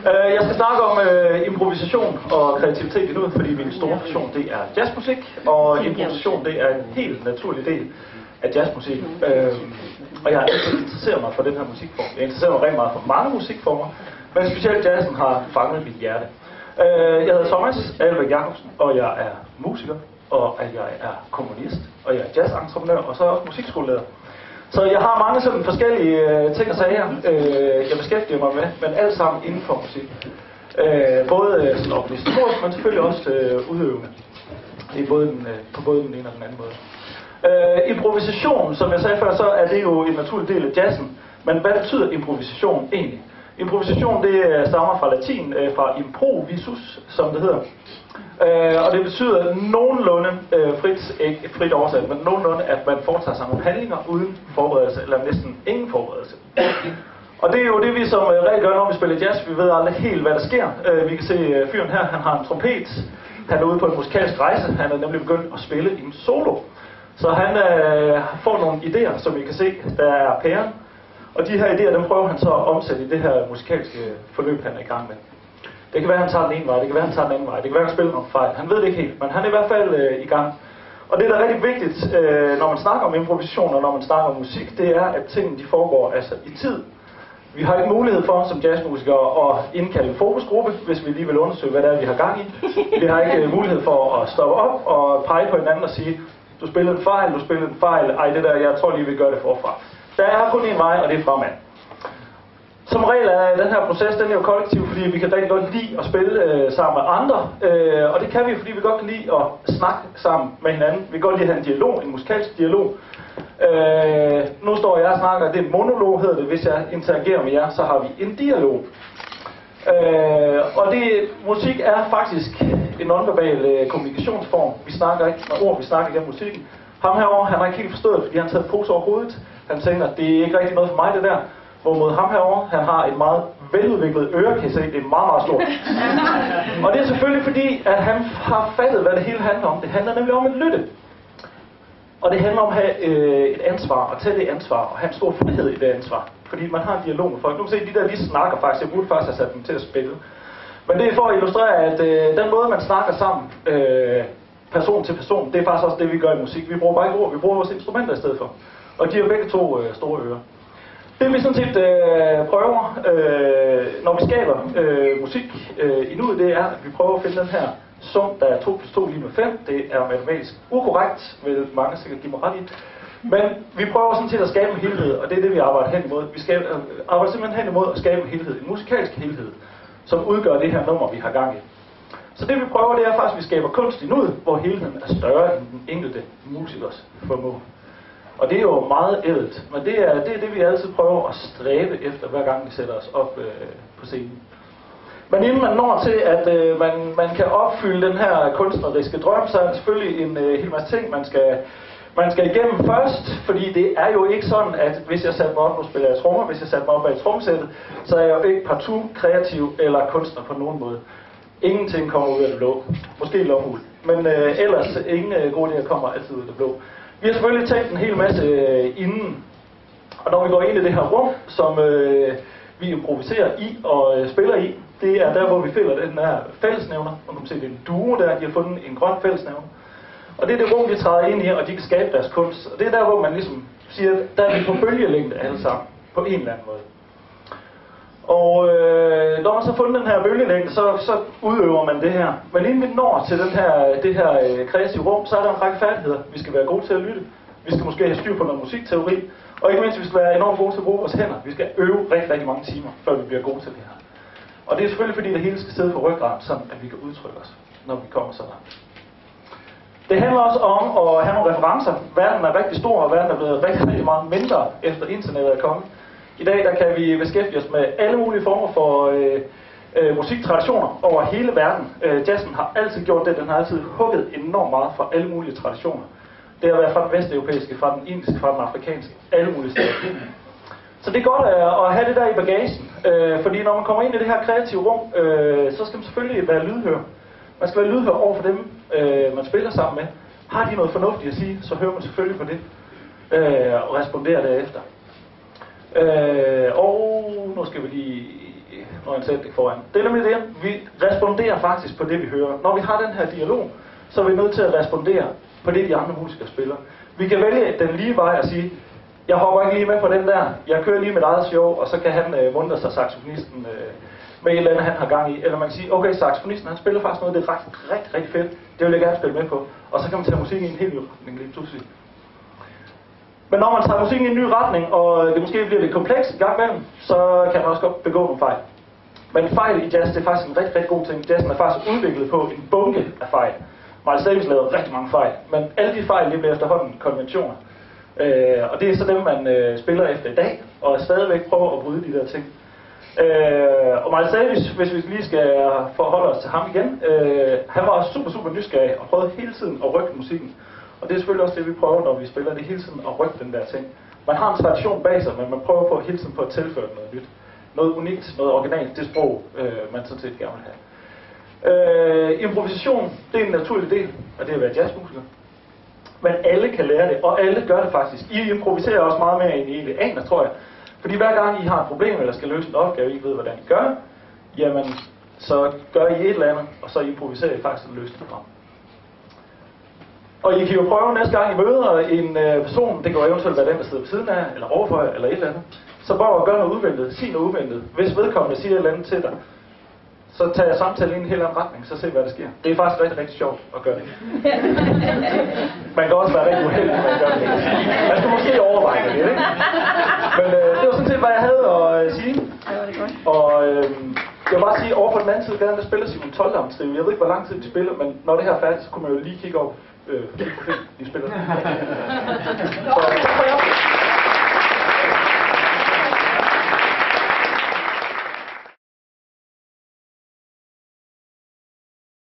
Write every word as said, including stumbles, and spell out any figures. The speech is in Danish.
Uh, jeg skal snakke om uh, improvisation og kreativitet i nuet, fordi min store passion det er jazzmusik, og improvisation det er en helt naturlig del af jazzmusik. Uh, og jeg har altid interesseret mig for den her musikform. Jeg interesserer mig rigtig meget for mange musikformer, men specielt jazzen har fanget mit hjerte. Uh, jeg hedder Thomas Albeck Jacobsen, og jeg er musiker, og jeg er komponist, og jeg er jazzentreprenør, og så er jeg også musikskoleleder. Så jeg har mange sådan forskellige øh, ting og sager, øh, jeg beskæftiger mig med, men alt sammen inden for musik. Øh, både øh, sådan organisatorisk, men selvfølgelig også øh, udøvende. Det er både den, øh, på både den ene og den anden måde. Øh, improvisation, som jeg sagde før, så er det jo en naturlig del af jazzen. Men hvad betyder improvisation egentlig? Improvisation, det stammer fra latin, øh, fra improvisus, som det hedder. Øh, og det betyder nogenlunde, øh, frit, ikke frit oversat, men nogenlunde, at man foretager sig nogle handlinger uden forberedelse, eller næsten ingen forberedelse. Og det er jo det, vi som øh, regel gør, når vi spiller jazz. Vi ved aldrig helt, hvad der sker. Øh, vi kan se øh, fyren her, han har en trompet. Han er ude på en musikalsk rejse. Han er nemlig begyndt at spille en solo. Så han øh, får nogle idéer, som I kan se, der er pæren. Og de her idéer, dem prøver han så at omsætte i det her musikalske forløb, han er i gang med. Det kan være, at han tager den ene vej, det kan være, at han tager den anden vej, det kan være, at han spiller nogle fejl. Han ved det ikke helt, men han er i hvert fald øh, i gang. Og det, der er rigtig vigtigt, øh, når man snakker om improvisation og når man snakker om musik, det er, at tingene de foregår altså i tid. Vi har ikke mulighed for, som jazzmusikere, at indkalde en fokusgruppe, hvis vi lige vil undersøge, hvad det er, vi har gang i. Vi har ikke øh, mulighed for at stoppe op og pege på hinanden og sige, du spillede en fejl, du spillede en fejl, ej det der, jeg tror lige, vi gør det forfra. Der er kun en vej, og det er fremad. Som regel er den her proces, den er jo kollektiv, fordi vi kan rigtig godt lide at spille øh, sammen med andre. Øh, og det kan vi, fordi vi godt kan lide at snakke sammen med hinanden. Vi kan godt lide at have en dialog, en musikalsk dialog. Øh, nu står jeg og snakker, det er en monolog, hedder det. Hvis jeg interagerer med jer, så har vi en dialog. Øh, og det, musik er faktisk en nonverbal øh, kommunikationsform. Vi snakker ikke med ord, vi snakker igennem musikken. Ham herovre, han har ikke helt forstået, fordi han har taget pose over hovedet. Han tænker, det er ikke rigtig noget for mig det der. Hvorimod ham herovre, han har et meget veludviklet øre, kan I se, det er meget, meget stort. Og det er selvfølgelig fordi, at han har fattet, hvad det hele handler om. Det handler nemlig om at lytte. Og det handler om at have øh, et ansvar, og tage det ansvar, og have en stor frihed i det ansvar. Fordi man har en dialog med folk. Nu kan se, de der, de snakker faktisk, jeg burde faktisk have sat dem til at spille. Men det er for at illustrere, at øh, den måde, man snakker sammen, øh, person til person, det er faktisk også det, vi gør i musik. Vi bruger bare ikke ord, vi bruger vores instrumenter i stedet for. Og de har begge to øh, store ører. Det vi sådan set øh, prøver, øh, når vi skaber øh, musik øh, i nuet, det er, at vi prøver at finde den her sum, der er to plus to lige med fem. Det er matematisk ukorrekt, vil mange sikkert give mig ret i. Men vi prøver sådan set at skabe en helhed, og det er det, vi arbejder hen imod. Vi skaber, øh, arbejder simpelthen hen imod at skabe en helhed, en musikalsk helhed, som udgør det her nummer, vi har gang i. Så det vi prøver, det er faktisk, at vi skaber kunst i nuet, hvor helheden er større end den enkelte musikers formål. Og det er jo meget ædelt, men det er, det er det, vi altid prøver at stræbe efter, hver gang vi sætter os op øh, på scenen. Men inden man når til, at øh, man, man kan opfylde den her kunstneriske drøm, så er der selvfølgelig en øh, hel masse ting, man skal, man skal igennem først. Fordi det er jo ikke sådan, at hvis jeg satte mig op, nu spiller jeg trommer, hvis jeg satte mig op bag trommesættet, så er jeg jo ikke partout kreativ eller kunstner på nogen måde. Ingenting kommer ud af det blå. Måske lovhul. Men øh, ellers ingen øh, gode idéer kommer altid ud af det blå. Vi har selvfølgelig tænkt en hel masse øh, inden, og når vi går ind i det her rum, som øh, vi improviserer i og øh, spiller i, det er der, hvor vi finder den her fællesnævner. Og man kan se, det er en duo der, de har fundet en grøn fællesnævner. Og det er det rum, vi træder ind i, og de kan skabe deres kunst. Og det er der, hvor man ligesom siger, der er vi på bølgelængde alle sammen, på en eller anden måde. Og øh, når man så har fundet den her bølgelængde, så, så udøver man det her. Men inden vi når til den her, det her øh, kreative rum, så er der en række færdigheder. Vi skal være gode til at lytte. Vi skal måske have styr på noget musikteori. Og ikke mindst, vi skal være enormt gode til at bruge vores hænder. Vi skal øve rigtig, rigtig mange timer, før vi bliver gode til det her. Og det er selvfølgelig fordi, det hele skal sidde på ryggraden, sådan at vi kan udtrykke os, når vi kommer så langt. Det handler også om at have nogle referencer. Verden er rigtig stor, og verden er blevet rigtig, rigtig meget mindre efter internettet er kommet. I dag der kan vi beskæftige os med alle mulige former for øh, øh, musiktraditioner over hele verden. Øh, jazzen har altid gjort det, den har altid hugget enormt meget fra alle mulige traditioner. Det har været fra den vesteuropæiske, fra den indiske, fra den afrikanske, alle mulige steder. Så det er godt at, at have det der i bagagen, øh, fordi når man kommer ind i det her kreative rum, øh, så skal man selvfølgelig være lydhør. Man skal være lydhør over for dem, øh, man spiller sammen med. Har de noget fornuftigt at sige, så hører man selvfølgelig på det øh, og responderer derefter. Øh, og nu skal vi lige når en sætning foran. Det er nemlig det, vi responderer faktisk på det, vi hører. Når vi har den her dialog, så er vi nødt til at respondere på det, de andre musikere spiller. Vi kan vælge den lige vej og sige, jeg hopper ikke lige med på den der, jeg kører lige mit eget show, og så kan han øh, muntre sig saxofonisten øh, med et eller andet, han har gang i. Eller man kan sige, okay, saxofonisten, han spiller faktisk noget, det er rigtig, rigtig, rigtig fedt. Det vil jeg gerne spille med på. Og så kan man tage musik i en helt ny retning lige pludselig. Men når man tager musik i en ny retning, og det måske bliver lidt komplekst i gang imellem, så kan man også godt begå nogle fejl. Men fejl i jazz, det er faktisk en rigtig, rigtig god ting. Jazzen er faktisk udviklet på en bunke af fejl. Miles Davis lavede rigtig mange fejl, men alle de fejl, de bliver efterhånden konventioner. Øh, og det er så dem, man øh, spiller efter i dag, og stadigvæk prøver at bryde de der ting. Øh, og Miles Davis, hvis vi lige skal forholde os til ham igen, øh, han var super, super nysgerrig og prøvede hele tiden at rykke musikken. Og det er selvfølgelig også det, vi prøver, når vi spiller det hele tiden, at rykke den der ting. Man har en tradition bag sig, men man prøver på hele tiden på at tilføre noget nyt. Noget unikt, noget originalt, det sprog, øh, man sådan set gerne vil have. Øh, improvisation, det er en naturlig del af det at være jazzmusiker. Men alle kan lære det, og alle gør det faktisk. I improviserer også meget mere, end I egentlig aner, tror jeg. Fordi hver gang I har et problem, eller skal løse en opgave, I ikke ved, hvordan I gør, jamen, så gør I et eller andet, og så improviserer I faktisk en løsning frem. Og I kan jo prøve næste gang I møder en øh, person, det kan jo eventuelt være den, der sidder ved siden af, eller overfor jer, eller et eller andet. Så prøv at gøre noget uventet, sig noget uventet. Hvis vedkommende siger et eller andet til dig, så tager jeg samtalen i en helt anden retning, så se hvad der sker. Det er faktisk rigtig, rigtig sjovt at gøre det. Man kan også være rigtig uheldig, når man gør det. Man skal måske overveje det, ikke? Men øh, det var sådan set, hvad jeg havde at øh, sige. Og øh, jeg vil bare sige, over på den anden side, der spiller Simon Toldam-trive. Jeg ved ikke, hvor lang tid de spiller, men når det her er færdigt, så kunne man jo lige kigge over, øh, fordi de spiller. Så,